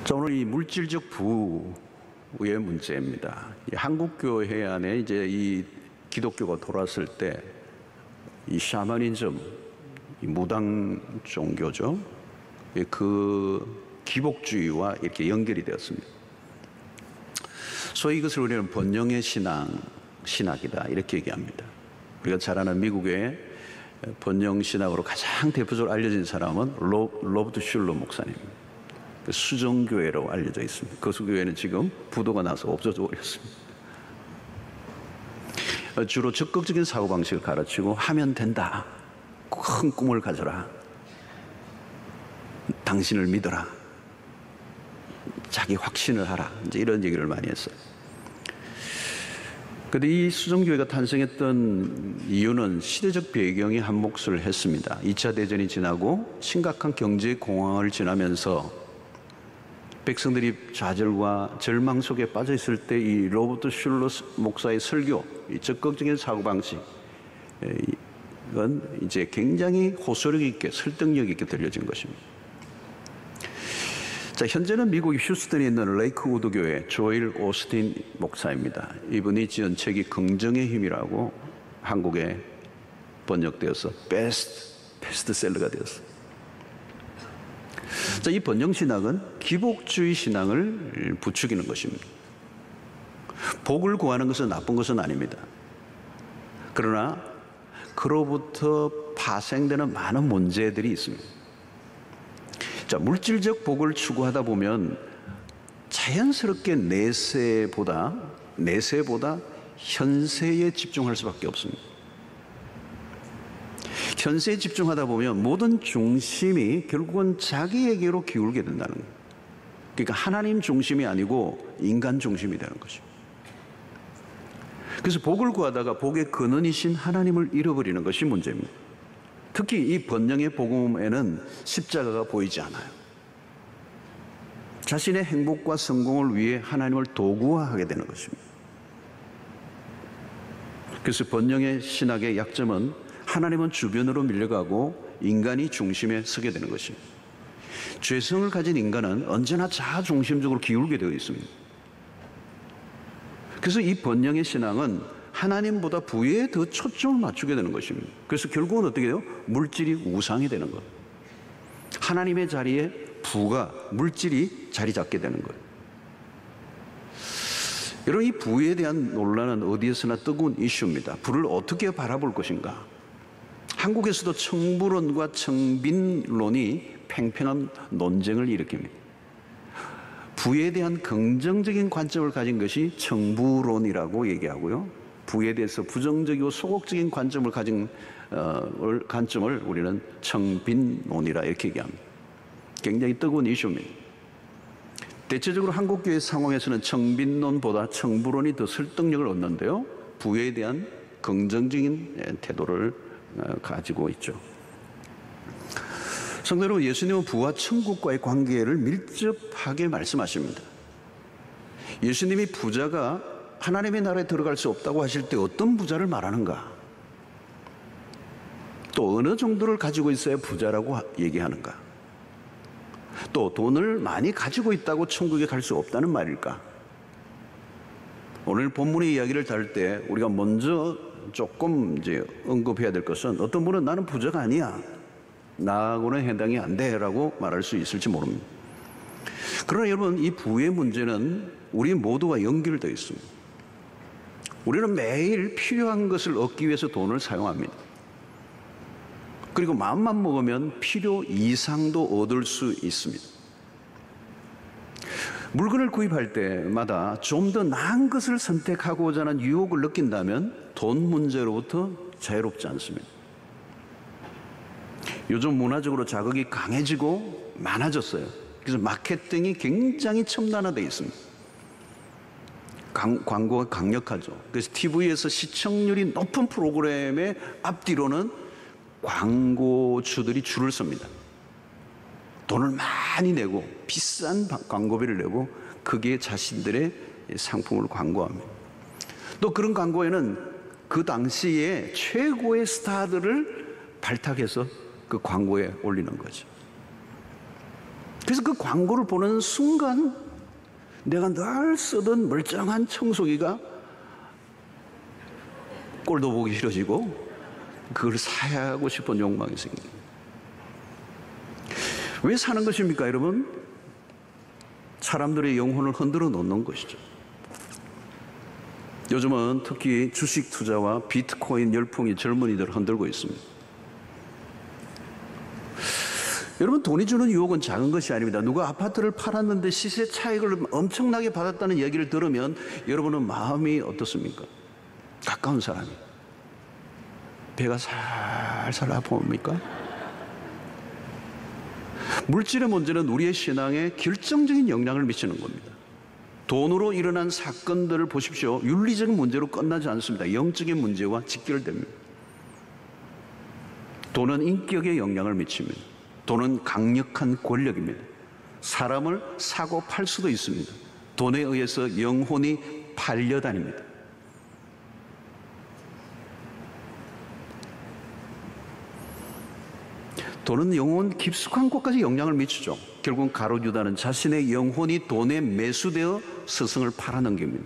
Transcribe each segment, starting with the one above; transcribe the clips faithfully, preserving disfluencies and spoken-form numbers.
자, 오늘 이 물질적 부의 문제입니다. 이 한국 교회 안에 이제 이 기독교가 돌아왔을 때 이 샤머니즘, 이 무당 종교죠. 그 기복주의와 이렇게 연결이 되었습니다. 소위 이것을 우리는 번영의 신앙, 신학이다 이렇게 얘기합니다. 우리가 잘 아는 미국의 번영 신학으로 가장 대표적으로 알려진 사람은 로, 로버트 슐러 목사님입니다. 그 수정교회로 알려져 있습니다. 그 수교회는 지금 부도가 나서 없어져 버렸습니다. 주로 적극적인 사고방식을 가르치고 하면 된다. 큰 꿈을 가져라. 당신을 믿어라. 자기 확신을 하라. 이제 이런 얘기를 많이 했어요. 그런데 이 수정교회가 탄생했던 이유는 시대적 배경이 한 몫을 했습니다. 이 차 대전이 지나고 심각한 경제 공황을 지나면서 백성들이 좌절과 절망 속에 빠져 있을 때 이 로버트 슐러 목사의 설교, 이 적극적인 사고방식, 이건 이제 굉장히 호소력 있게, 설득력 있게 들려진 것입니다. 자, 현재는 미국 휴스턴에 있는 레이크우드 교회 조엘 오스틴 목사입니다. 이분이 지은 책이 긍정의 힘이라고 한국에 번역되어서 베스트, 베스트셀러가 되었어요. 자, 이 번영신학은 기복주의 신앙을 부추기는 것입니다. 복을 구하는 것은 나쁜 것은 아닙니다. 그러나 그로부터 파생되는 많은 문제들이 있습니다. 자, 물질적 복을 추구하다 보면 자연스럽게 내세보다 내세보다 현세에 집중할 수밖에 없습니다. 현세에 집중하다 보면 모든 중심이 결국은 자기에게로 기울게 된다는 거예요. 그러니까 하나님 중심이 아니고 인간 중심이 되는 거죠. 그래서 복을 구하다가 복의 근원이신 하나님을 잃어버리는 것이 문제입니다. 특히 이 번영의 복음에는 십자가가 보이지 않아요. 자신의 행복과 성공을 위해 하나님을 도구화하게 되는 것입니다. 그래서 번영의 신학의 약점은 하나님은 주변으로 밀려가고 인간이 중심에 서게 되는 것입니다. 죄성을 가진 인간은 언제나 자아중심적으로 기울게 되어 있습니다. 그래서 이 번영의 신앙은 하나님보다 부에 더 초점을 맞추게 되는 것입니다. 그래서 결국은 어떻게 돼요? 물질이 우상이 되는 것. 하나님의 자리에 부가, 물질이 자리 잡게 되는 거예요. 여러분, 이 부에 대한 논란은 어디에서나 뜨거운 이슈입니다. 부를 어떻게 바라볼 것인가? 한국에서도 청부론과 청빈론이 팽팽한 논쟁을 일으킵니다. 부에 대한 긍정적인 관점을 가진 것이 청부론이라고 얘기하고요. 부에 대해서 부정적이고 소극적인 관점을 가진 어, 관점을 우리는 청빈론이라 이렇게 얘기합니다. 굉장히 뜨거운 이슈입니다. 대체적으로 한국교회 상황에서는 청빈론보다 청부론이 더 설득력을 얻는데요. 부에 대한 긍정적인 태도를 가지고 있죠. 성도 여러분, 예수님은 부와 천국과의 관계를 밀접하게 말씀하십니다. 예수님이 부자가 하나님의 나라에 들어갈 수 없다고 하실 때 어떤 부자를 말하는가? 또 어느 정도를 가지고 있어야 부자라고 얘기하는가? 또 돈을 많이 가지고 있다고 천국에 갈 수 없다는 말일까? 오늘 본문의 이야기를 다룰 때 우리가 먼저 조금 이제 언급해야 될 것은, 어떤 분은 나는 부자가 아니야, 나하고는 해당이 안 돼라고 말할 수 있을지 모릅니다. 그러나 여러분, 이 부의 문제는 우리 모두와 연결되어 있습니다. 우리는 매일 필요한 것을 얻기 위해서 돈을 사용합니다. 그리고 마음만 먹으면 필요 이상도 얻을 수 있습니다. 물건을 구입할 때마다 좀 더 나은 것을 선택하고자 하는 유혹을 느낀다면 돈 문제로부터 자유롭지 않습니다. 요즘 문화적으로 자극이 강해지고 많아졌어요. 그래서 마케팅이 굉장히 첨단화되어 있습니다. 강, 광고가 강력하죠. 그래서 티비에서 시청률이 높은 프로그램의 앞뒤로는 광고주들이 줄을 섭니다. 돈을 많이 내고 비싼 광고비를 내고 거기에 자신들의 상품을 광고합니다. 또 그런 광고에는 그 당시에 최고의 스타들을 발탁해서 그 광고에 올리는 거죠. 그래서 그 광고를 보는 순간 내가 늘 쓰던 멀쩡한 청소기가 꼴도 보기 싫어지고 그걸 사야 싶은 욕망이 생깁니다. 왜 사는 것입니까, 여러분? 사람들의 영혼을 흔들어 놓는 것이죠. 요즘은 특히 주식 투자와 비트코인 열풍이 젊은이들을 흔들고 있습니다. 여러분, 돈이 주는 유혹은 작은 것이 아닙니다. 누가 아파트를 팔았는데 시세 차익을 엄청나게 받았다는 얘기를 들으면 여러분은 마음이 어떻습니까? 가까운 사람이 배가 살살 아픕니까? 물질의 문제는 우리의 신앙에 결정적인 영향을 미치는 겁니다. 돈으로 일어난 사건들을 보십시오. 윤리적인 문제로 끝나지 않습니다. 영적인 문제와 직결됩니다. 돈은 인격에 영향을 미칩니다. 돈은 강력한 권력입니다. 사람을 사고 팔 수도 있습니다. 돈에 의해서 영혼이 팔려다닙니다. 돈은 영혼 깊숙한 곳까지 영향을 미치죠. 결국 가룟 유다는 자신의 영혼이 돈에 매수되어 스승을 팔아넘깁니다.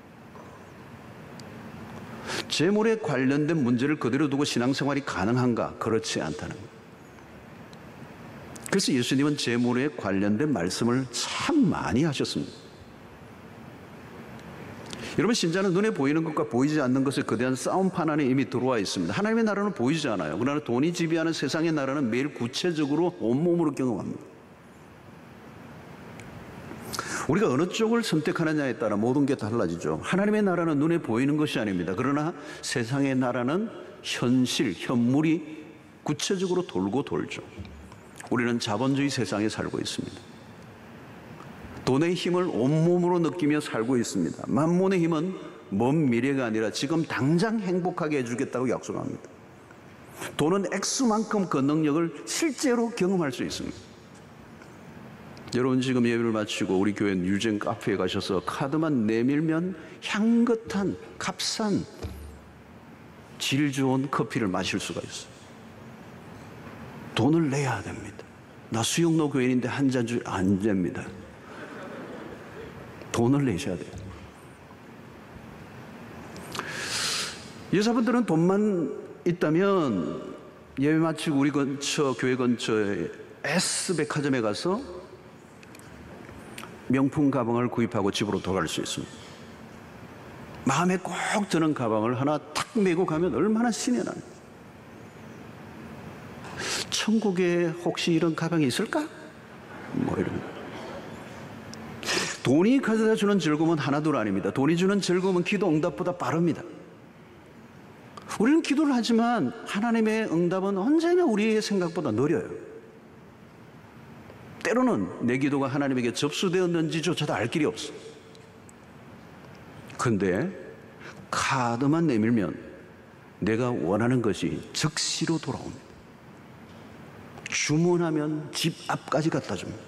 재물에 관련된 문제를 그대로 두고 신앙생활이 가능한가? 그렇지 않다는 거예요. 그래서 예수님은 재물에 관련된 말씀을 참 많이 하셨습니다. 여러분, 신자는 눈에 보이는 것과 보이지 않는 것에 거대한 싸움판 안에 이미 들어와 있습니다. 하나님의 나라는 보이지 않아요. 그러나 돈이 지배하는 세상의 나라는 매일 구체적으로 온몸으로 경험합니다. 우리가 어느 쪽을 선택하느냐에 따라 모든 게 달라지죠. 하나님의 나라는 눈에 보이는 것이 아닙니다. 그러나 세상의 나라는 현실, 현물이 구체적으로 돌고 돌죠. 우리는 자본주의 세상에 살고 있습니다. 돈의 힘을 온몸으로 느끼며 살고 있습니다. 만몬의 힘은 먼 미래가 아니라 지금 당장 행복하게 해주겠다고 약속합니다. 돈은 액수만큼 그 능력을 실제로 경험할 수 있습니다. 여러분, 지금 예배를 마치고 우리 교회 유진 카페에 가셔서 카드만 내밀면 향긋한 값싼 질 좋은 커피를 마실 수가 있어요. 돈을 내야 됩니다. 나 수영로 교인인데 한 잔 줄 안 됩니다. 돈을 내셔야 돼요. 여자분들은 돈만 있다면 예배 마치고 우리 근처, 교회 근처에 S백화점에 가서 명품 가방을 구입하고 집으로 돌아갈 수 있습니다. 마음에 꼭 드는 가방을 하나 탁 메고 가면 얼마나 신이 납니까? 천국에 혹시 이런 가방이 있을까? 뭐 이런. 돈이 가져다 주는 즐거움은 하나둘 아닙니다. 돈이 주는 즐거움은 기도 응답보다 빠릅니다. 우리는 기도를 하지만 하나님의 응답은 언제나 우리의 생각보다 느려요. 때로는 내 기도가 하나님에게 접수되었는지조차도 알 길이 없어. 근데 카드만 내밀면 내가 원하는 것이 즉시로 돌아옵니다. 주문하면 집 앞까지 갖다 줍니다.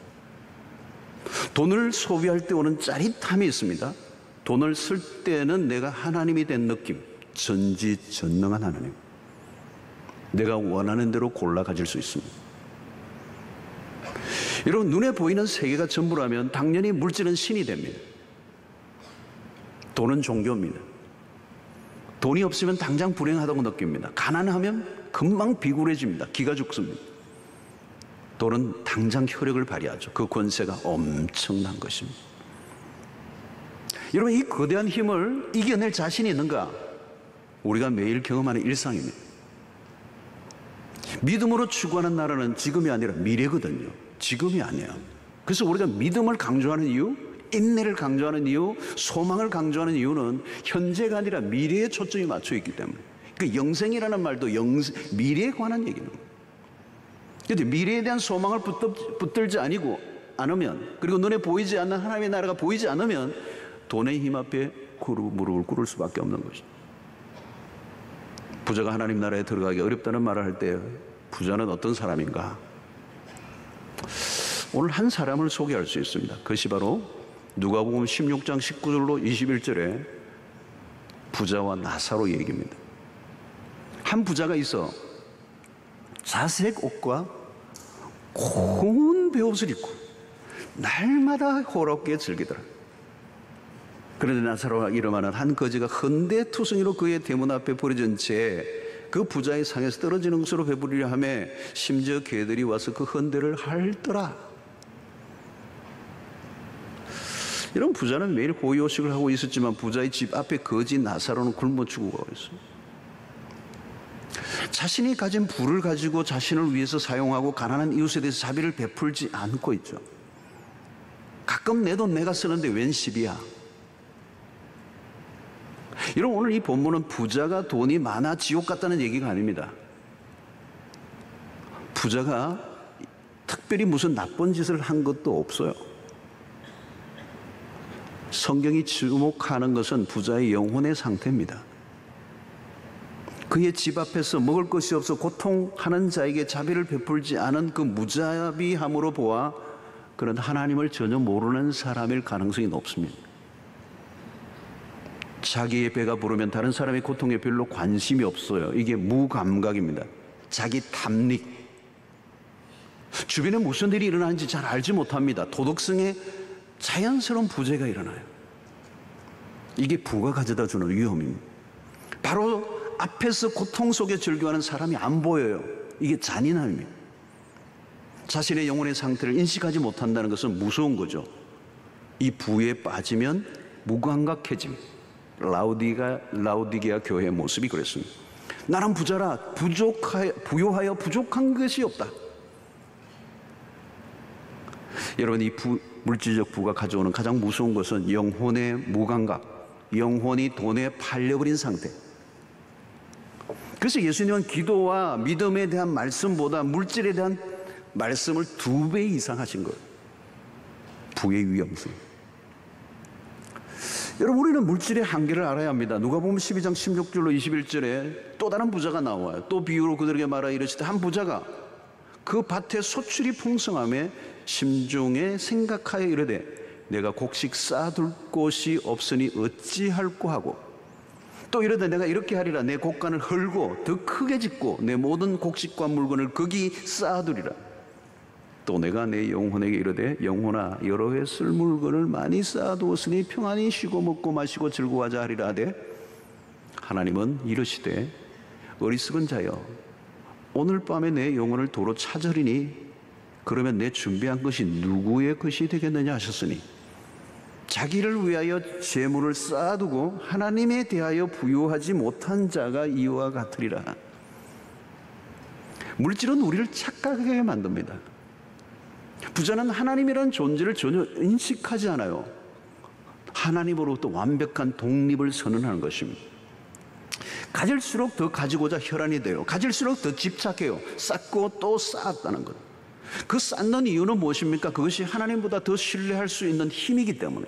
돈을 소비할 때 오는 짜릿함이 있습니다. 돈을 쓸 때는 내가 하나님이 된 느낌, 전지전능한 하나님. 내가 원하는 대로 골라 가질 수 있습니다. 여러분, 눈에 보이는 세계가 전부라면 당연히 물질은 신이 됩니다. 돈은 종교입니다. 돈이 없으면 당장 불행하다고 느낍니다. 가난하면 금방 비굴해집니다. 기가 죽습니다. 돈은 당장 혈액을 발휘하죠. 그 권세가 엄청난 것입니다. 여러분, 이 거대한 힘을 이겨낼 자신이 있는가? 우리가 매일 경험하는 일상입니다. 믿음으로 추구하는 나라는 지금이 아니라 미래거든요. 지금이 아니야. 그래서 우리가 믿음을 강조하는 이유, 인내를 강조하는 이유, 소망을 강조하는 이유는 현재가 아니라 미래에 초점이 맞춰 있기 때문에. 그 영생이라는 말도 영생, 미래에 관한 얘기입니다. 그런데 미래에 대한 소망을 붙들지 아니고 않으면, 그리고 눈에 보이지 않는 하나님의 나라가 보이지 않으면 돈의 힘 앞에 무릎을 꿇을 수밖에 없는 것이죠. 부자가 하나님 나라에 들어가기 어렵다는 말을 할 때 부자는 어떤 사람인가? 오늘 한 사람을 소개할 수 있습니다. 그것이 바로 누가복음 십육 장 십구 절로 이십일 절에 부자와 나사로 얘기입니다. 한 부자가 있어 자색 옷과 고운 베옷을 입고 날마다 호롭게 즐기더라. 그런데 나사로가 이름하는 한 거지가 헌데투성이로 그의 대문 앞에 버려진 채 그 부자의 상에서 떨어지는 것으로 배부리려 하며 심지어 개들이 와서 그 헌데를 핥더라. 이런 부자는 매일 호의호식을 하고 있었지만 부자의 집 앞에 거지 나사로는 굶어 죽어가고 있어요. 자신이 가진 부를 가지고 자신을 위해서 사용하고 가난한 이웃에 대해서 자비를 베풀지 않고 있죠. 가끔 내 돈 내가 쓰는데 웬 시비야. 여러분, 오늘 이 본문은 부자가 돈이 많아 지옥 같다는 얘기가 아닙니다. 부자가 특별히 무슨 나쁜 짓을 한 것도 없어요. 성경이 주목하는 것은 부자의 영혼의 상태입니다. 그의 집 앞에서 먹을 것이 없어 고통하는 자에게 자비를 베풀지 않은 그 무자비함으로 보아 그런 하나님을 전혀 모르는 사람일 가능성이 높습니다. 자기의 배가 부르면 다른 사람의 고통에 별로 관심이 없어요. 이게 무감각입니다. 자기 탐닉. 주변에 무슨 일이 일어나는지 잘 알지 못합니다. 도덕성에 자연스러운 부재가 일어나요. 이게 부가 가져다 주는 위험입니다. 바로 앞에서 고통 속에 즐겨하는 사람이 안 보여요. 이게 잔인함입니다. 자신의 영혼의 상태를 인식하지 못한다는 것은 무서운 거죠. 이 부에 빠지면 무감각해집니다. 라우디가, 라우디게아 교회의 모습이 그랬습니다. 나는 부자라 부족하여, 부요하여 부족한 것이 없다. 여러분, 이 부, 물질적 부가 가져오는 가장 무서운 것은 영혼의 무감각, 영혼이 돈에 팔려버린 상태. 그래서 예수님은 기도와 믿음에 대한 말씀보다 물질에 대한 말씀을 두 배 이상 하신 거예요. 부의 위험성. 여러분, 우리는 물질의 한계를 알아야 합니다. 누가복음 십이 장 십육 절로 이십일 절에 또 다른 부자가 나와요. 또 비유로 그들에게 말하여 이르시되 한 부자가 그 밭에 소출이 풍성함에 심중에 생각하여 이르되 내가 곡식 쌓아둘 곳이 없으니 어찌할꼬 하고 또 이르되 내가 이렇게 하리라 내 곡간을 헐고 더 크게 짓고 내 모든 곡식과 물건을 거기 쌓아두리라. 또 내가 내 영혼에게 이르되 영혼아 여러 해 쓸 물건을 많이 쌓아두었으니 평안히 쉬고 먹고 마시고 즐거워하자 하리라 하되 하나님은 이르시되 어리석은 자여 오늘 밤에 내 영혼을 도로 찾으리니 그러면 내 준비한 것이 누구의 것이 되겠느냐 하셨으니 자기를 위하여 재물을 쌓아두고 하나님에 대하여 부요하지 못한 자가 이와 같으리라. 물질은 우리를 착각하게 만듭니다. 부자는 하나님이라는 존재를 전혀 인식하지 않아요. 하나님으로부터 완벽한 독립을 선언하는 것입니다. 가질수록 더 가지고자 혈안이 돼요. 가질수록 더 집착해요. 쌓고 또 쌓았다는 것. 그 쌓는 이유는 무엇입니까? 그것이 하나님보다 더 신뢰할 수 있는 힘이기 때문에.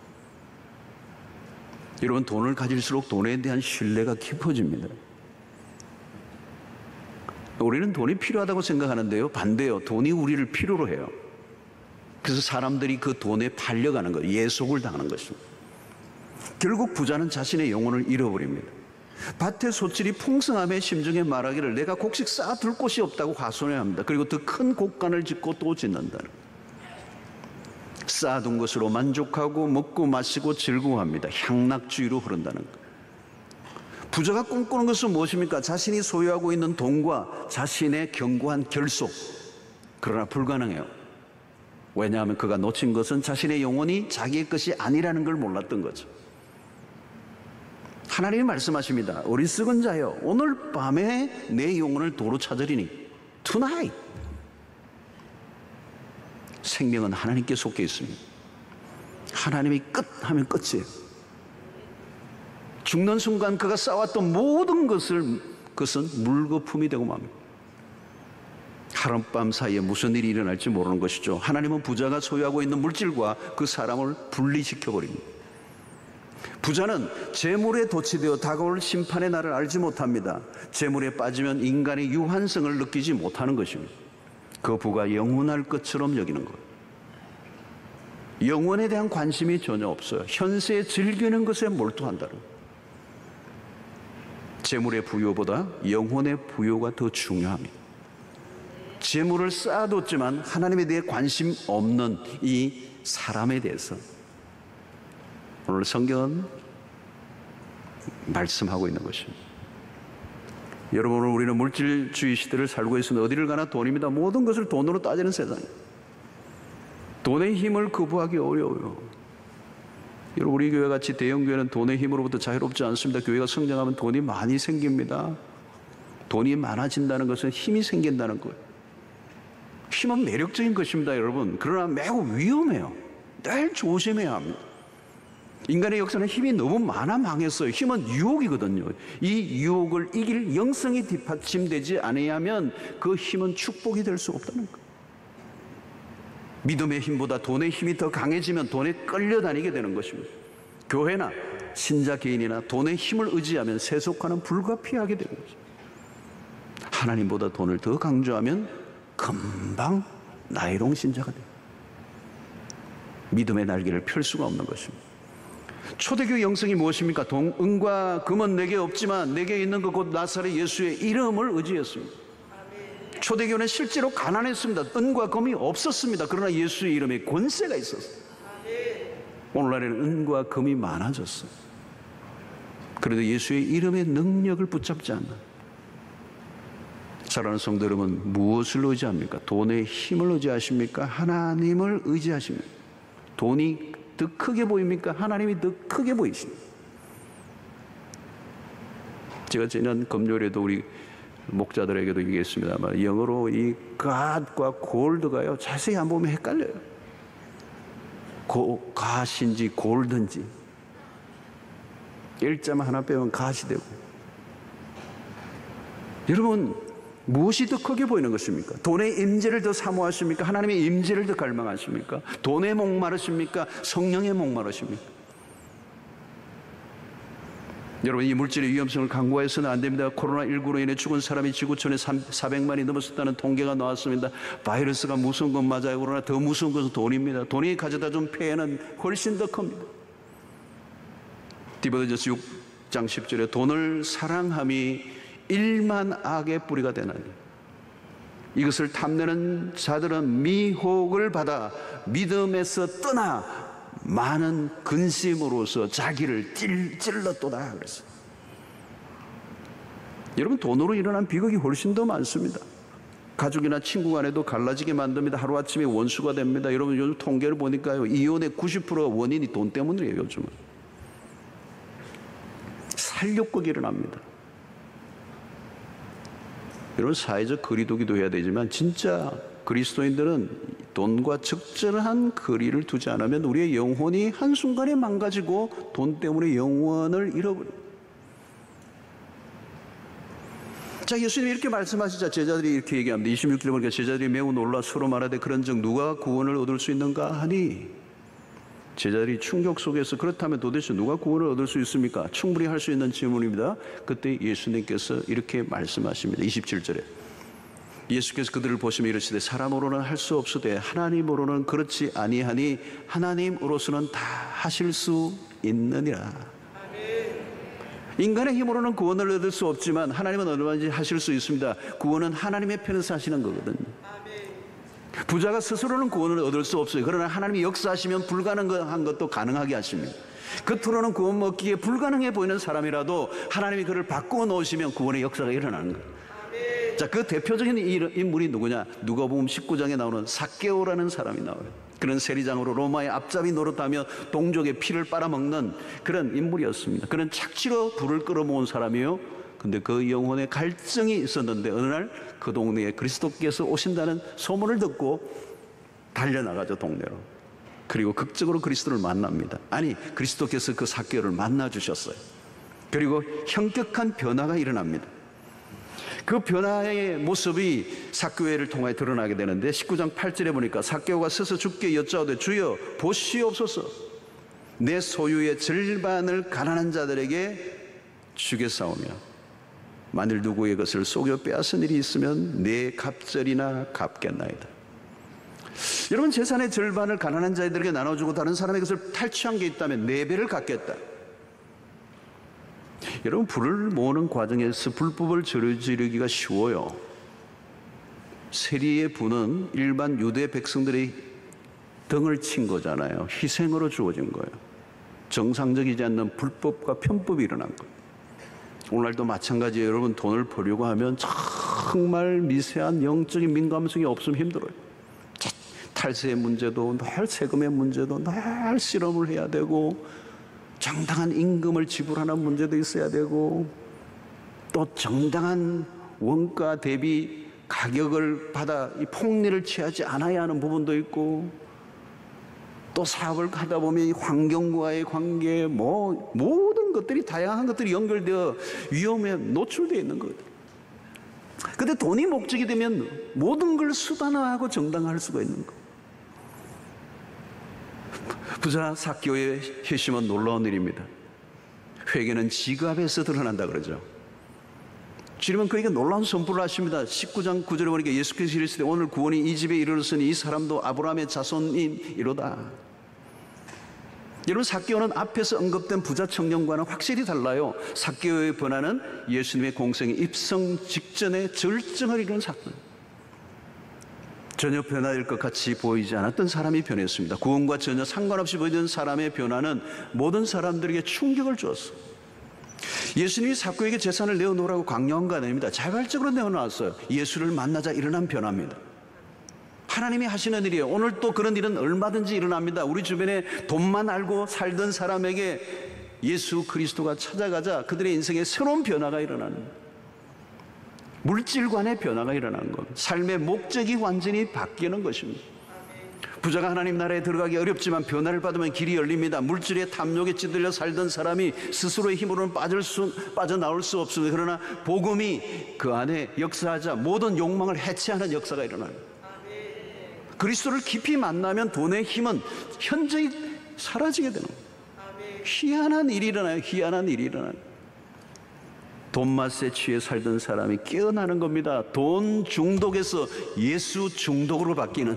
여러분, 돈을 가질수록 돈에 대한 신뢰가 깊어집니다. 우리는 돈이 필요하다고 생각하는데요, 반대요. 돈이 우리를 필요로 해요. 그래서 사람들이 그 돈에 팔려가는 거예요. 예속을 당하는 것입니다. 결국 부자는 자신의 영혼을 잃어버립니다. 밭의 소출이 풍성함에 심중에 말하기를 내가 곡식 쌓아둘 곳이 없다고 과소해 합니다. 그리고 더 큰 곡간을 짓고 또 짓는다는 거예요. 쌓아둔 것으로 만족하고 먹고 마시고 즐거워합니다. 향락주의로 흐른다는 거예요. 부자가 꿈꾸는 것은 무엇입니까? 자신이 소유하고 있는 돈과 자신의 견고한 결속. 그러나 불가능해요. 왜냐하면 그가 놓친 것은 자신의 영혼이 자기의 것이 아니라는 걸 몰랐던 거죠. 하나님이 말씀하십니다. 어리석은 자여 오늘 밤에 내 영혼을 도로 찾으리니 tonight. 생명은 하나님께 속해 있습니다. 하나님이 끝 하면 끝이에요. 죽는 순간 그가 쌓았던 모든 것을 그것은 물거품이 되고 맙니다. 하룻밤 사이에 무슨 일이 일어날지 모르는 것이죠. 하나님은 부자가 소유하고 있는 물질과 그 사람을 분리시켜버립니다. 부자는 재물에 도취되어 다가올 심판의 날을 알지 못합니다. 재물에 빠지면 인간의 유한성을 느끼지 못하는 것입니다. 그 부가 영원할 것처럼 여기는 것. 영원에 대한 관심이 전혀 없어요. 현세에 즐기는 것에 몰두한다는 것. 재물의 부요보다 영혼의 부요가 더 중요합니다. 재물을 쌓아뒀지만 하나님에 대해 관심 없는 이 사람에 대해서 오늘 성경은 말씀하고 있는 것입니다. 여러분, 오늘 우리는 물질주의 시대를 살고 있습니다. 어디를 가나 돈입니다. 모든 것을 돈으로 따지는 세상이에요. 돈의 힘을 거부하기 어려워요. 여러분, 우리 교회같이 대형교회는 돈의 힘으로부터 자유롭지 않습니다. 교회가 성장하면 돈이 많이 생깁니다. 돈이 많아진다는 것은 힘이 생긴다는 거예요. 힘은 매력적인 것입니다, 여러분. 그러나 매우 위험해요. 늘 조심해야 합니다. 인간의 역사는 힘이 너무 많아 망했어요. 힘은 유혹이거든요. 이 유혹을 이길 영성이 뒷받침되지 않으면 그 힘은 축복이 될 수 없다는 거예요. 믿음의 힘보다 돈의 힘이 더 강해지면 돈에 끌려다니게 되는 것입니다. 교회나 신자 개인이나 돈의 힘을 의지하면 세속화는 불가피하게 되는 것입니다. 하나님보다 돈을 더 강조하면 금방 나이롱 신자가 돼요. 믿음의 날개를 펼 수가 없는 것입니다. 초대교회 영성이 무엇입니까? 돈, 은과 금은 내게 없지만 내게 있는 것 곧 나사렛 예수의 이름을 의지했습니다. 초대교회는 실제로 가난했습니다. 은과 금이 없었습니다. 그러나 예수의 이름에 권세가 있었어요. 오늘날에는 은과 금이 많아졌어요. 그래도 예수의 이름의 능력을 붙잡지 않나. 사랑하는 성도 여러분, 무엇을 의지합니까? 돈의 힘을 의지하십니까? 하나님을 의지하십니까? 돈이 더 크게 보입니까? 하나님이 더 크게 보이십니까? 제가 지난 금요일에도 우리 목자들에게도 얘기했습니다만, 영어로 이 God과 Gold가요, 자세히 안 보면 헷갈려요. 고, God인지 Gold인지 일자만 하나 빼면 God이 되고. 여러분, 무엇이 더 크게 보이는 것입니까? 돈의 임재를 더 사모하십니까? 하나님의 임재를 더 갈망하십니까? 돈에 목마르십니까? 성령에 목마르십니까? 여러분, 이 물질의 위험성을 간과해서는 안 됩니다. 코로나십구로 인해 죽은 사람이 지구촌에 사백만이 넘었었다는 통계가 나왔습니다. 바이러스가 무서운 건 맞아요. 그러나 더 무서운 것은 돈입니다. 돈이 가져다 준 폐해는 훨씬 더 큽니다. 디모데전서 육 장 십 절에 돈을 사랑함이 일만 악의 뿌리가 되나니 이것을 탐내는 자들은 미혹을 받아 믿음에서 떠나 많은 근심으로서 자기를 찔, 찔렀도다 그랬어요. 여러분, 돈으로 일어난 비극이 훨씬 더 많습니다. 가족이나 친구 간에도 갈라지게 만듭니다. 하루아침에 원수가 됩니다. 여러분, 요즘 통계를 보니까요, 이혼의 구십 퍼센트가 원인이 돈 때문이에요. 요즘은 살육극이 일어납니다. 여러분, 사회적 거리두기도 해야 되지만 진짜 그리스도인들은 돈과 적절한 거리를 두지 않으면 우리의 영혼이 한순간에 망가지고 돈 때문에 영혼을 잃어버립니다. 자, 예수님이 이렇게 말씀하시자 제자들이 이렇게 얘기합니다. 이십육 절에 보니까 제자들이 매우 놀라 서로 말하되 그런즉 누가 구원을 얻을 수 있는가 하니, 제자들이 충격 속에서 그렇다면 도대체 누가 구원을 얻을 수 있습니까? 충분히 할 수 있는 질문입니다. 그때 예수님께서 이렇게 말씀하십니다. 이십칠 절에 예수께서 그들을 보시며 이르시되 사람으로는 할 수 없으되 하나님으로는 그렇지 아니하니 하나님으로서는 다 하실 수 있느니라. 인간의 힘으로는 구원을 얻을 수 없지만 하나님은 얼마든지 하실 수 있습니다. 구원은 하나님의 편에서 하시는 거거든요. 부자가 스스로는 구원을 얻을 수 없어요. 그러나 하나님이 역사하시면 불가능한 것도 가능하게 하십니다. 겉으로는 구원 먹기에 불가능해 보이는 사람이라도 하나님이 그를 바꾸어 놓으시면 구원의 역사가 일어나는 거예요. 자, 그 대표적인 인물이 누구냐? 누가복음 십구 장에 나오는 삭개오라는 사람이 나와요. 그는 세리장으로 로마의 앞잡이 노릇하며 동족의 피를 빨아먹는 그런 인물이었습니다. 그는 착취로 불을 끌어모은 사람이에요. 근데 그 영혼의 갈증이 있었는데 어느 날 그 동네에 그리스도께서 오신다는 소문을 듣고 달려나가죠, 동네로. 그리고 극적으로 그리스도를 만납니다. 아니, 그리스도께서 그 삭개오를 만나 주셨어요. 그리고 현격한 변화가 일어납니다. 그 변화의 모습이 삭개오를 통해 드러나게 되는데 십구 장 팔 절에 보니까 삭개오가 서서 주께 여짜오되 주여 보시옵소서, 내 소유의 절반을 가난한 자들에게 주겠사오며 만일 누구의 것을 속여 빼앗은 일이 있으면 내 갑절이나 갚겠나이다. 여러분, 재산의 절반을 가난한 자들에게 나눠주고 다른 사람의 것을 탈취한 게 있다면 네 배를 갚겠다. 여러분, 불을 모으는 과정에서 불법을 저지르기가 쉬워요. 세리의 부는 일반 유대 백성들의 등을 친 거잖아요. 희생으로 주어진 거예요. 정상적이지 않는 불법과 편법이 일어난 거예요. 오늘날도 마찬가지예요. 여러분, 돈을 벌려고 하면 정말 미세한 영적인 민감성이 없으면 힘들어요. 탈세의 문제도 늘 세금의 문제도 늘 실험을 해야 되고, 정당한 임금을 지불하는 문제도 있어야 되고, 또 정당한 원가 대비 가격을 받아 이 폭리를 취하지 않아야 하는 부분도 있고, 또 사업을 하다 보면 이 환경과의 관계, 뭐 모든 것들이, 다양한 것들이 연결되어 위험에 노출되어 있는 거거든요. 근데 돈이 목적이 되면 모든 걸 수단화하고 정당화할 수가 있는 거예요. 부자 삭개오의 회심은 놀라운 일입니다. 회개는 지갑에서 드러난다 그러죠. 주님은 그에게 놀라운 선포를 하십니다. 십구 장 구 절에 보니까 예수께서 이르시되 오늘 구원이 이 집에 이르렀으니 이 사람도 아브라함의 자손인 이로다. 여러분, 삭개오는 앞에서 언급된 부자 청년과는 확실히 달라요. 삭개오의 변화는 예수님의 공생의 입성 직전에 절정을 이루는 사건. 전혀 변화될 것 같이 보이지 않았던 사람이 변했습니다. 구원과 전혀 상관없이 보이던 사람의 변화는 모든 사람들에게 충격을 주었어요. 예수님이 삭개오에게 재산을 내어놓으라고 강요한 거 아닙니다. 자발적으로 내어놓았어요. 예수를 만나자 일어난 변화입니다. 하나님이 하시는 일이에요. 오늘 또 그런 일은 얼마든지 일어납니다. 우리 주변에 돈만 알고 살던 사람에게 예수 그리스도가 찾아가자 그들의 인생에 새로운 변화가 일어나는 거예요. 물질관의 변화가 일어나는 겁니다. 삶의 목적이 완전히 바뀌는 것입니다. 부자가 하나님 나라에 들어가기 어렵지만 변화를 받으면 길이 열립니다. 물질의 탐욕에 찌들려 살던 사람이 스스로의 힘으로는 빠질 수, 빠져나올 수 없습니다. 그러나 복음이 그 안에 역사하자 모든 욕망을 해체하는 역사가 일어납니다. 그리스도를 깊이 만나면 돈의 힘은 현저히 사라지게 되는 거예요. 희한한 일이 일어나요. 희한한 일이 일어나요. 돈맛에 취해 살던 사람이 깨어나는 겁니다. 돈 중독에서 예수 중독으로 바뀌는,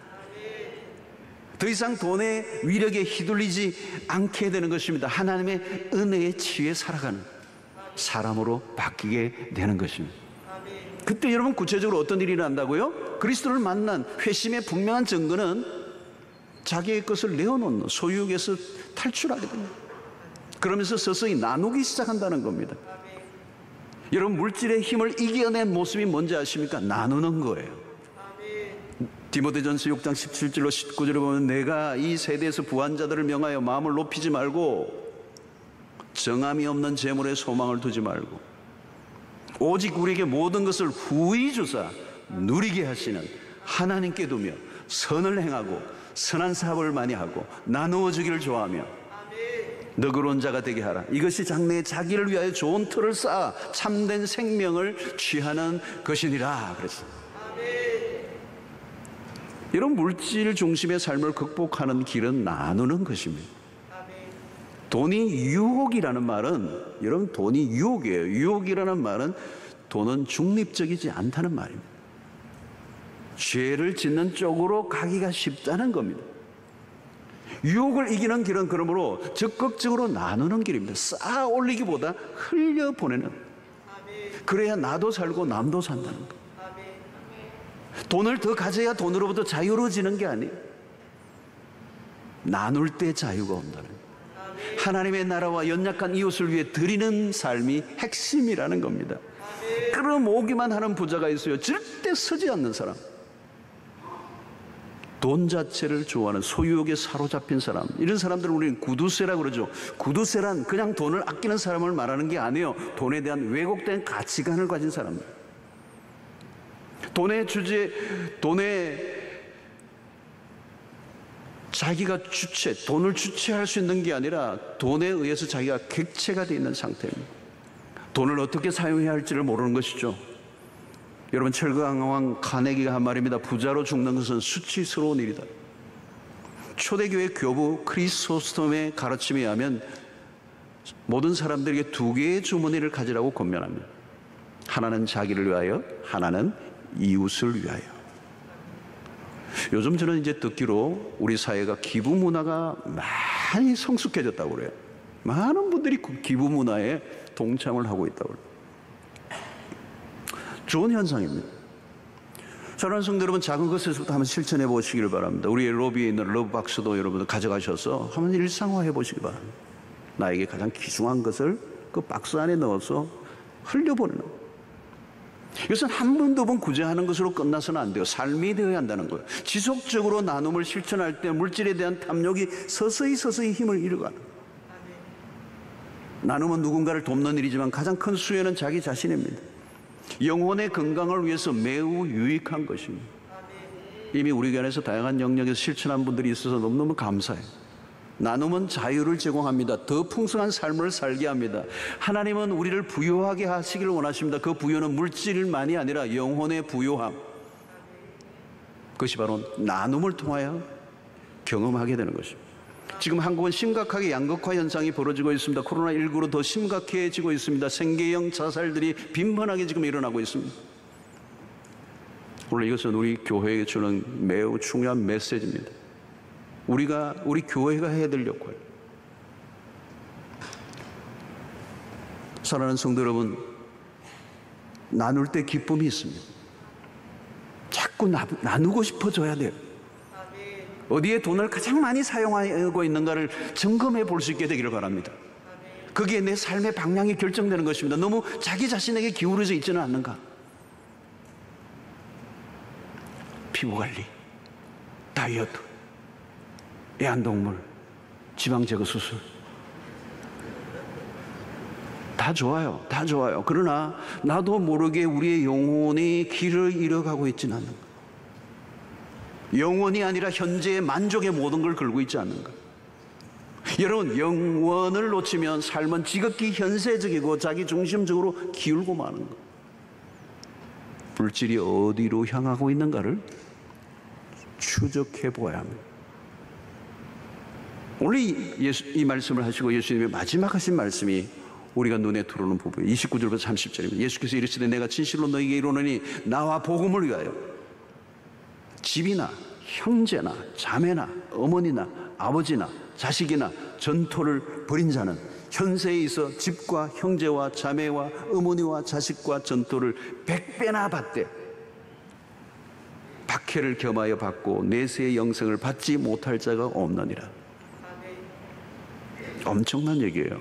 더 이상 돈의 위력에 휘둘리지 않게 되는 것입니다. 하나님의 은혜에 취해 살아가는 사람으로 바뀌게 되는 것입니다. 그때 여러분, 구체적으로 어떤 일이 일어난다고요? 그리스도를 만난 회심의 분명한 증거는 자기의 것을 내어놓는 소유욕에서 탈출하게 됩니다. 그러면서 서서히 나누기 시작한다는 겁니다. 여러분, 물질의 힘을 이겨낸 모습이 뭔지 아십니까? 나누는 거예요. 디모데전서 육 장 십칠 절로 십구 절에 보면 내가 이 세대에서 부한 자들을 명하여 마음을 높이지 말고 정함이 없는 재물에 소망을 두지 말고 오직 우리에게 모든 것을 후히 주사 누리게 하시는 하나님께 두며 선을 행하고 선한 사업을 많이 하고 나누어 주기를 좋아하며 너그러운 자가 되게 하라. 이것이 장래에 자기를 위하여 좋은 틀을 쌓아 참된 생명을 취하는 것이니라 그랬어요. 이런 물질 중심의 삶을 극복하는 길은 나누는 것입니다. 돈이 유혹이라는 말은, 여러분, 돈이 유혹이에요. 유혹이라는 말은 돈은 중립적이지 않다는 말입니다. 죄를 짓는 쪽으로 가기가 쉽다는 겁니다. 유혹을 이기는 길은 그러므로 적극적으로 나누는 길입니다. 쌓아 올리기보다 흘려보내는, 그래야 나도 살고 남도 산다는 것. 돈을 더 가져야 돈으로부터 자유로워지는 게 아니에요. 나눌 때 자유가 온다는 거예요. 하나님의 나라와 연약한 이웃을 위해 드리는 삶이 핵심이라는 겁니다. 끌어모으기만 하는 부자가 있어요. 절대 서지 않는 사람, 돈 자체를 좋아하는 소유욕에 사로잡힌 사람, 이런 사람들을 우리는 구두쇠라고 그러죠. 구두쇠란 그냥 돈을 아끼는 사람을 말하는 게 아니에요. 돈에 대한 왜곡된 가치관을 가진 사람들. 돈의 주제, 돈의 자기가 주체, 돈을 주체할 수 있는 게 아니라 돈에 의해서 자기가 객체가 되어 있는 상태입니다. 돈을 어떻게 사용해야 할지를 모르는 것이죠. 여러분, 철강왕 카네기가 한 말입니다. 부자로 죽는 것은 수치스러운 일이다. 초대교회 교부 크리소스톰의 가르침에 의하면 모든 사람들에게 두 개의 주머니를 가지라고 권면합니다. 하나는 자기를 위하여, 하나는 이웃을 위하여. 요즘 저는 이제 듣기로 우리 사회가 기부 문화가 많이 성숙해졌다고 그래요. 많은 분들이 기부 문화에 동참을 하고 있다고 그래요. 좋은 현상입니다. 사랑하는 성도 여러분, 작은 것에서부터 한번 실천해 보시기를 바랍니다. 우리의 로비에 있는 러브박스도 여러분들 가져가셔서 한번 일상화해 보시기 바랍니다. 나에게 가장 귀중한 것을 그 박스 안에 넣어서 흘려보내는 거예요. 이것은 한 번 두 번 구제하는 것으로 끝나서는 안 돼요. 삶이 되어야 한다는 거예요. 지속적으로 나눔을 실천할 때 물질에 대한 탐욕이 서서히 서서히 힘을 잃어가는 거예요. 나눔은 누군가를 돕는 일이지만 가장 큰 수혜는 자기 자신입니다. 영혼의 건강을 위해서 매우 유익한 것입니다. 이미 우리 교회에서 다양한 영역에서 실천한 분들이 있어서 너무너무 감사해요. 나눔은 자유를 제공합니다. 더 풍성한 삶을 살게 합니다. 하나님은 우리를 부유하게 하시기를 원하십니다. 그 부유는 물질만이 아니라 영혼의 부유함, 그것이 바로 나눔을 통하여 경험하게 되는 것입니다. 지금 한국은 심각하게 양극화 현상이 벌어지고 있습니다. 코로나십구로 더 심각해지고 있습니다. 생계형 자살들이 빈번하게 지금 일어나고 있습니다. 오늘 이것은 우리 교회에게 주는 매우 중요한 메시지입니다. 우리가, 우리 교회가 해야 될 역할. 사랑하는 성도 여러분, 나눌 때 기쁨이 있습니다. 자꾸 나, 나누고 싶어져야 돼요. 어디에 돈을 가장 많이 사용하고 있는가를 점검해 볼 수 있게 되기를 바랍니다. 거기에 내 삶의 방향이 결정되는 것입니다. 너무 자기 자신에게 기울어져 있지는 않는가? 피부관리, 다이어트, 애완동물, 지방제거 수술, 다 좋아요. 다 좋아요. 그러나 나도 모르게 우리의 영혼이 길을 잃어가고 있지는 않는가? 영원이 아니라 현재의 만족의 모든 걸 걸고 있지 않는가? 여러분, 영원을 놓치면 삶은 지극히 현세적이고 자기 중심적으로 기울고 마는 것. 물질이 어디로 향하고 있는가를 추적해 보아야 합니다. 오늘 이, 예수, 이 말씀을 하시고 예수님의 마지막 하신 말씀이 우리가 눈에 들어오는 부분이에요. 이십구 절부터 삼십 절입니다. 예수께서 이르시되 내가 진실로 너희에게 이르노니 나와 복음을 위하여 집이나 형제나 자매나 어머니나 아버지나 자식이나 전토를 벌인 자는 현세에 있어 집과 형제와 자매와 어머니와 자식과 전토를 백배나 받되 박해를 겸하여 받고 내세의 영생을 받지 못할 자가 없느니라. 엄청난 얘기예요.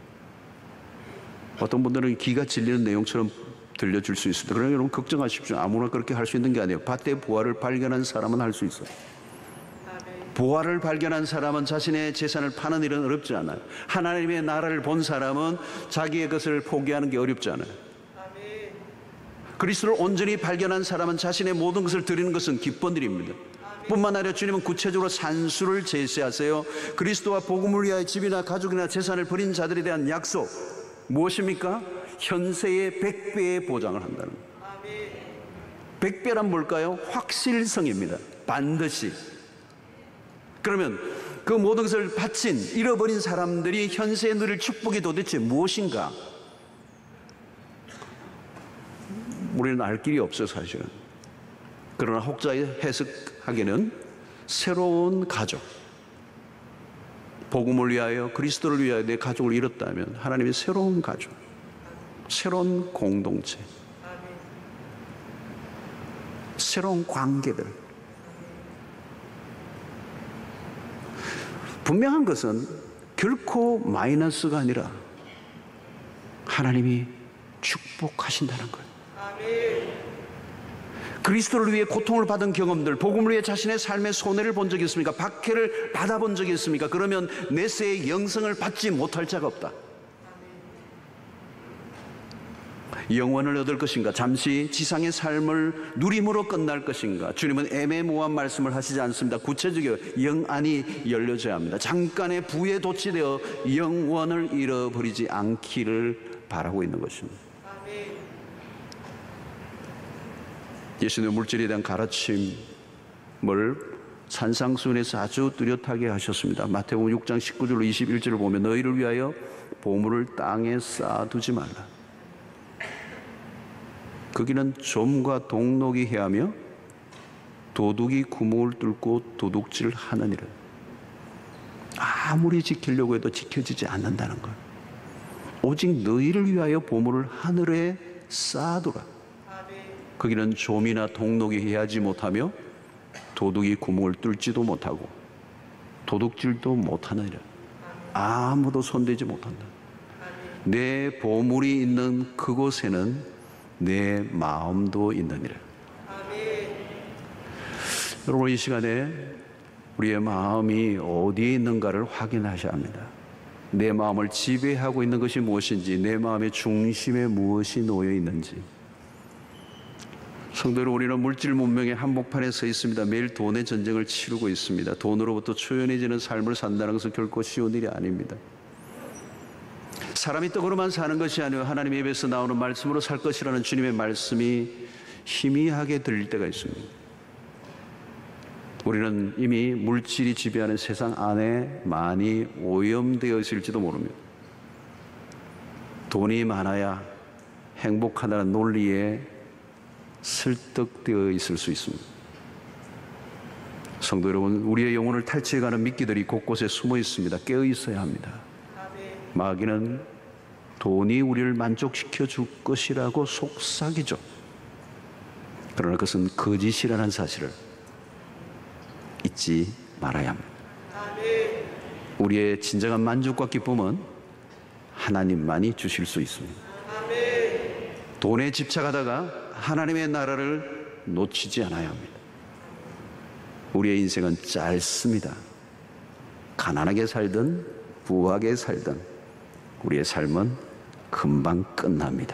어떤 분들은 기가 질리는 내용처럼 들려줄 수 있습니다. 그러나 여러분 걱정하십시오. 아무나 그렇게 할 수 있는 게 아니에요. 밭에 보화를 발견한 사람은 할 수 있어요. 보화를 발견한 사람은 자신의 재산을 파는 일은 어렵지 않아요. 하나님의 나라를 본 사람은 자기의 것을 포기하는 게 어렵지 않아요. 그리스도를 온전히 발견한 사람은 자신의 모든 것을 드리는 것은 기쁜 일입니다. 뿐만 아니라 주님은 구체적으로 산수를 제시하세요. 그리스도와 복음을 위하여 집이나 가족이나 재산을 버린 자들에 대한 약속 무엇입니까? 현세의 백 배의 보장을 한다는 거예요. 백 배란 뭘까요? 확실성입니다. 반드시. 그러면 그 모든 것을 바친 잃어버린 사람들이 현세에 누릴 축복이 도대체 무엇인가? 우리는 알 길이 없어요, 사실은. 그러나 혹자의 해석하기는 새로운 가족, 복음을 위하여 그리스도를 위하여 내 가족을 잃었다면 하나님의 새로운 가족, 새로운 공동체, 새로운 관계들. 분명한 것은 결코 마이너스가 아니라 하나님이 축복하신다는 거예요. 그리스도를 위해 고통을 받은 경험들, 복음을 위해 자신의 삶의 손해를 본 적이 있습니까? 박해를 받아본 적이 있습니까? 그러면 내세의 영생을 받지 못할 자가 없다. 영원을 얻을 것인가? 잠시 지상의 삶을 누림으로 끝날 것인가? 주님은 애매모호한 말씀을 하시지 않습니다. 구체적이요. 영안이 열려져야 합니다. 잠깐의 부에 도취되어 영원을 잃어버리지 않기를 바라고 있는 것입니다. 예수님은 물질에 대한 가르침을 산상수훈에서 아주 뚜렷하게 하셨습니다. 마태복음 육 장 십구 절로 이십일 절을 보면 너희를 위하여 보물을 땅에 쌓아두지 말라. 거기는 좀과 동록이 해하며 도둑이 구멍을 뚫고 도둑질을 하느니라. 아무리 지키려고 해도 지켜지지 않는다는 것. 오직 너희를 위하여 보물을 하늘에 쌓아두라. 거기는 좀이나 동록이 해하지 못하며 도둑이 구멍을 뚫지도 못하고 도둑질도 못하느니라. 아무도 손대지 못한다. 내 보물이 있는 그곳에는 내 마음도 있느니라. 여러분, 이 시간에 우리의 마음이 어디에 있는가를 확인하셔야 합니다. 내 마음을 지배하고 있는 것이 무엇인지, 내 마음의 중심에 무엇이 놓여 있는지. 성도 여러분, 우리는 물질 문명의 한복판에 서 있습니다. 매일 돈의 전쟁을 치르고 있습니다. 돈으로부터 초연해지는 삶을 산다는 것은 결코 쉬운 일이 아닙니다. 사람이 떡으로만 사는 것이 아니고 하나님의 입에서 나오는 말씀으로 살 것이라는 주님의 말씀이 희미하게 들릴 때가 있습니다. 우리는 이미 물질이 지배하는 세상 안에 많이 오염되어 있을지도 모릅니다. 돈이 많아야 행복하다는 논리에 설득되어 있을 수 있습니다. 성도 여러분, 우리의 영혼을 탈취해가는 미끼들이 곳곳에 숨어 있습니다. 깨어 있어야 합니다. 마귀는 돈이 우리를 만족시켜 줄 것이라고 속삭이죠. 그러나 그것은 거짓이라는 사실을 잊지 말아야 합니다. 우리의 진정한 만족과 기쁨은 하나님만이 주실 수 있습니다. 돈에 집착하다가 하나님의 나라를 놓치지 않아야 합니다. 우리의 인생은 짧습니다. 가난하게 살든 부하게 살든 우리의 삶은 금방 끝납니다.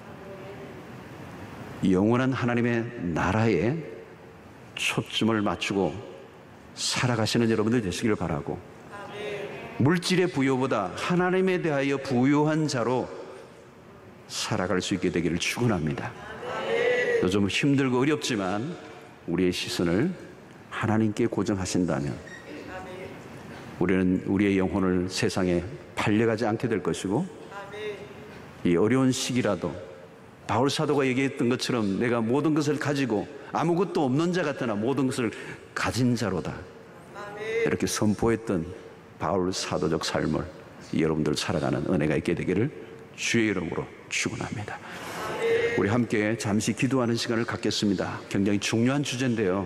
영원한 하나님의 나라에 초점을 맞추고 살아가시는 여러분들 되시기를 바라고, 물질의 부여보다 하나님에 대하여 부유한 자로 살아갈 수 있게 되기를 축원합니다. 요즘 힘들고 어렵지만 우리의 시선을 하나님께 고정하신다면 우리는 우리의 영혼을 세상에 팔려가지 않게 될 것이고, 이 어려운 시기라도 바울 사도가 얘기했던 것처럼 내가 모든 것을 가지고 아무것도 없는 자 같으나 모든 것을 가진 자로다, 이렇게 선포했던 바울 사도적 삶을 여러분들 살아가는 은혜가 있게 되기를 주의 이름으로 축원합니다. 우리 함께 잠시 기도하는 시간을 갖겠습니다. 굉장히 중요한 주제인데요.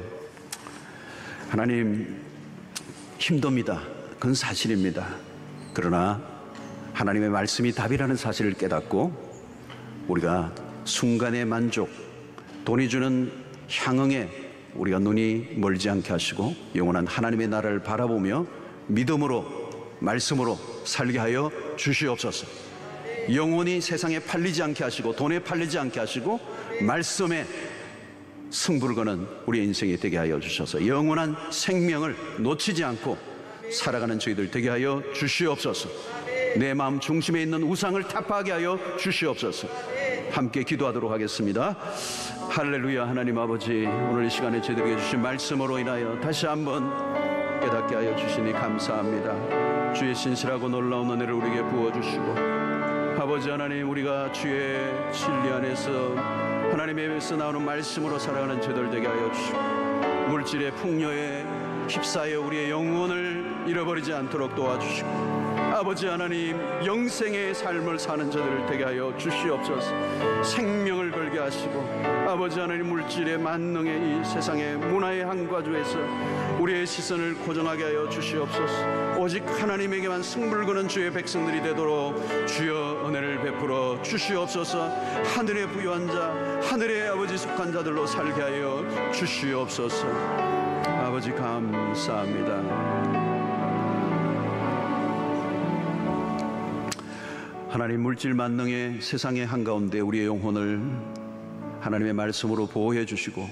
하나님, 힘듭니다. 그건 사실입니다. 그러나 하나님의 말씀이 답이라는 사실을 깨닫고 우리가 순간의 만족, 돈이 주는 향응에 우리가 눈이 멀지 않게 하시고 영원한 하나님의 나라를 바라보며 믿음으로 말씀으로 살게 하여 주시옵소서. 영원히 세상에 팔리지 않게 하시고 돈에 팔리지 않게 하시고 말씀에 승부를 거는 우리의 인생이 되게 하여 주셔서 영원한 생명을 놓치지 않고 살아가는 저희들 되게 하여 주시옵소서. 내 마음 중심에 있는 우상을 타파하게 하여 주시옵소서. 함께 기도하도록 하겠습니다. 할렐루야. 하나님 아버지, 오늘 이 시간에 저희들에게 주신 말씀으로 인하여 다시 한번 깨닫게 하여 주시니 감사합니다. 주의 신실하고 놀라운 은혜를 우리에게 부어주시고, 아버지 하나님, 우리가 주의 진리 안에서 하나님의 입에서 나오는 말씀으로 살아가는 저희들 되게 하여 주시고, 물질의 풍요에 휩싸여 우리의 영혼을 잃어버리지 않도록 도와주시고, 아버지 하나님, 영생의 삶을 사는 저들을 되게 하여 주시옵소서. 생명을 걸게 하시고, 아버지 하나님, 물질의 만능의 이 세상의 문화의 한과주에서 우리의 시선을 고정하게 하여 주시옵소서. 오직 하나님에게만 승부를 거는 주의 백성들이 되도록 주여 은혜를 베풀어 주시옵소서. 하늘의 부유한 자, 하늘의 아버지 속한 자들로 살게 하여 주시옵소서. 아버지 감사합니다. 하나님, 물질 만능의 세상의 한가운데 우리의 영혼을 하나님의 말씀으로 보호해 주시고,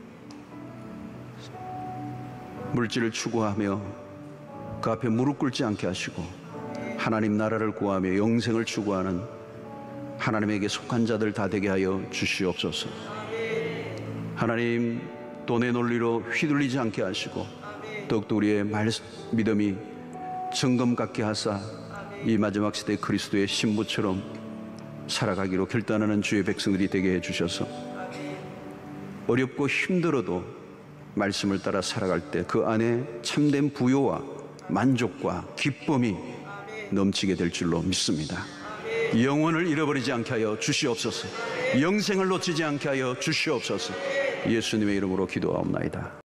물질을 추구하며 그 앞에 무릎 꿇지 않게 하시고 하나님 나라를 구하며 영생을 추구하는 하나님에게 속한 자들 다 되게 하여 주시옵소서. 하나님, 돈의 논리로 휘둘리지 않게 하시고 더욱더 우리의 말씀, 믿음이 정금 같게 하사 이 마지막 시대 그리스도의 신부처럼 살아가기로 결단하는 주의 백성들이 되게 해주셔서 어렵고 힘들어도 말씀을 따라 살아갈 때 그 안에 참된 부요와 만족과 기쁨이 넘치게 될 줄로 믿습니다. 영혼을 잃어버리지 않게 하여 주시옵소서. 영생을 놓치지 않게 하여 주시옵소서. 예수님의 이름으로 기도하옵나이다.